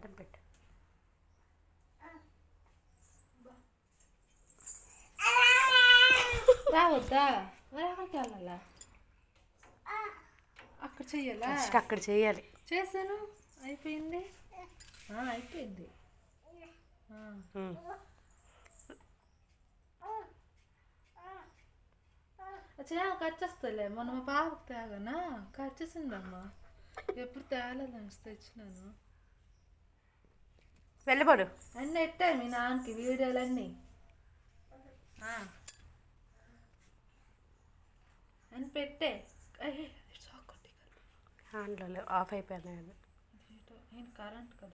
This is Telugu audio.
అడ్డం పెట్టు. రావద్దా మరి అక్కడికి వెళ్ళాలా? అక్కడ చెయ్యాలా? అక్కడ చెయ్యాలి. చేశాను, అయిపోయింది. అయిపోయింది. కట్ చేస్తాలే. మొన్న మా పాపకు తేగనా కట్ చేసిందమ్మా. ఎప్పుడు తేలేదని తెచ్చినాను. వెళ్ళబడు. అన్నీ ఎట్టాయి మీ నాన్నకి వీడియోలన్నీ అని పెట్టే. ఆన్లో ఆఫ్ అయిపోయినాయి. కరెంట్ కదా.